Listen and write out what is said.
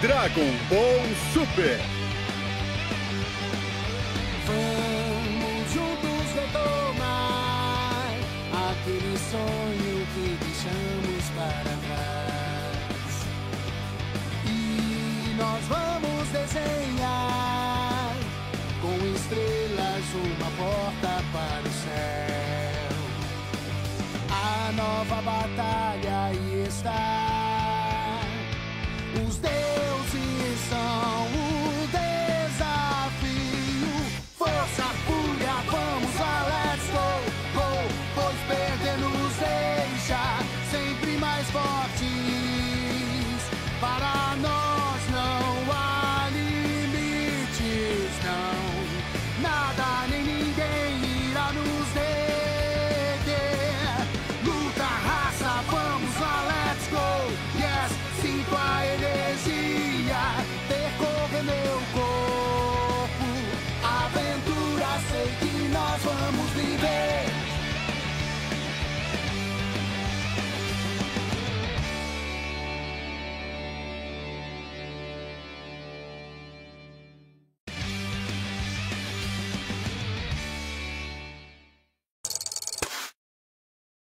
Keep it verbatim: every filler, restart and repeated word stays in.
Dragon Ball Super. Vamos juntos retomar aquele sonho que deixamos para trás. E nós vamos desenhar com estrelas uma porta para o céu. A nova batalha